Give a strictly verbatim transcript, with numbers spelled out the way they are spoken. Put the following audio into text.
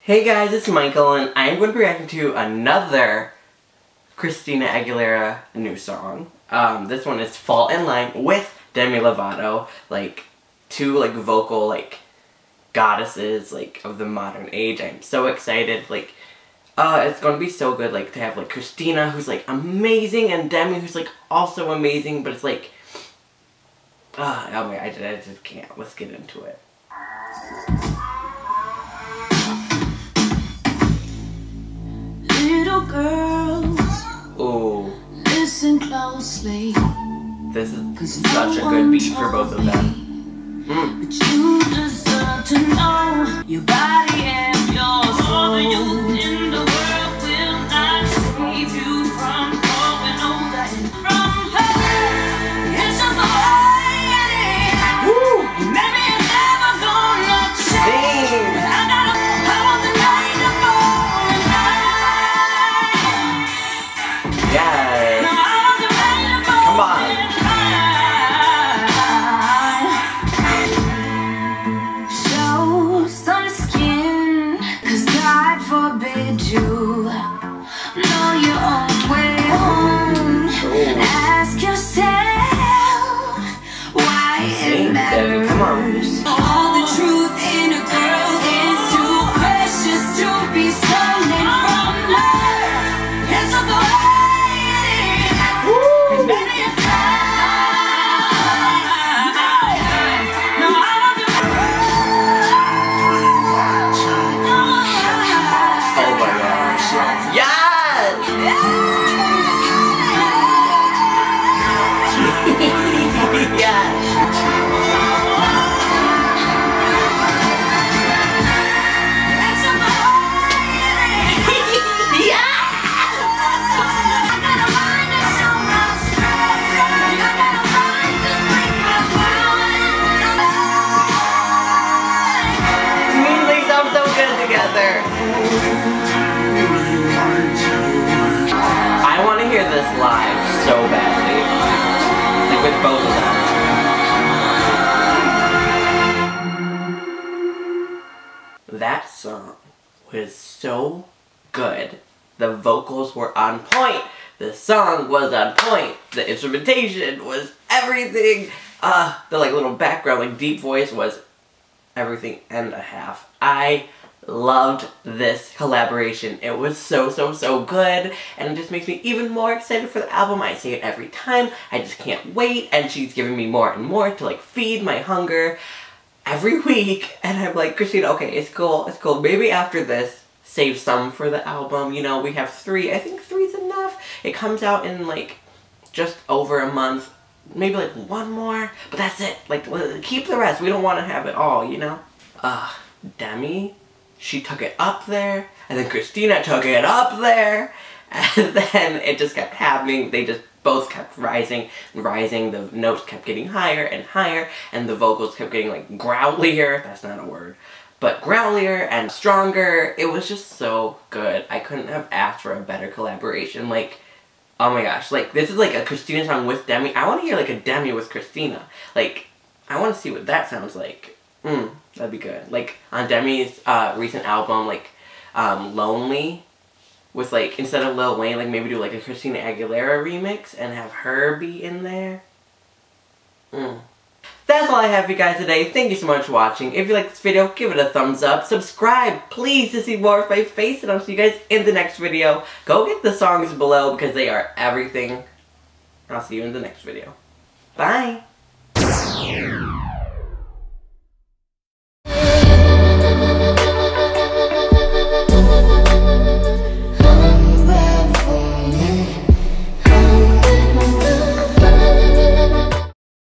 Hey guys, it's Michael and I'm going to be reacting to another Christina Aguilera new song. Um, this one is Fall in Line with Demi Lovato, like two like vocal like goddesses like of the modern age. I'm so excited. Like uh, it's going to be so good like to have like Christina who's like amazing and Demi who's like also amazing, but it's like uh, oh my, I, I just can't. Let's get into it. Little girls, oh, listen closely. This is such a good beat for both of them. Mm. But you deserve to know your body and your soul. All the youth in the world will not save you from growing older and from her. It's just the way it is. Woo. Maybe it's never gonna change. Dang. But I gotta, I want the night to fall in line. Yes. No, I want the night to fall. Come on. You know your own way home. Oh. Ask yourself why it matters. Come on. All the truth in a girl is too precious to be stolen from her. It's just the way it is. Woo. And baby, it's time. No, I want to. Oh my gosh. Yes! Yes! They sound so good together. I want to hear this live so badly. Like with both of them. That song was so good. The vocals were on point. The song was on point. The instrumentation was everything. Uh, the like little background, like deep voice was everything and a half. I loved this collaboration. It was so, so, so good, and it just makes me even more excited for the album. I say it every time. I just can't wait, and she's giving me more and more to like feed my hunger every week, and I'm like, Christina, okay, it's cool, it's cool. Maybe after this, save some for the album. You know, we have three. I think three's enough. It comes out in like just over a month. Maybe like one more, but that's it. Like, keep the rest. We don't want to have it all, you know? Uh, Demi, she took it up there, and then Christina took it up there, and then it just kept happening. They just both kept rising and rising. The notes kept getting higher and higher, and the vocals kept getting like growlier. That's not a word. But growlier and stronger. It was just so good. I couldn't have asked for a better collaboration. Like, oh my gosh, like, this is like a Christina song with Demi. I want to hear like a Demi with Christina. Like, I want to see what that sounds like. Mm, that'd be good. Like, on Demi's uh, recent album, like, um, Lonely, with like, instead of Lil Wayne, like, maybe do like a Christina Aguilera remix and have her be in there. Mm. That's all I have for you guys today. Thank you so much for watching. If you like this video, give it a thumbs up. Subscribe, please, to see more of my face. And I'll see you guys in the next video. Go get the songs below because they are everything. I'll see you in the next video. Bye!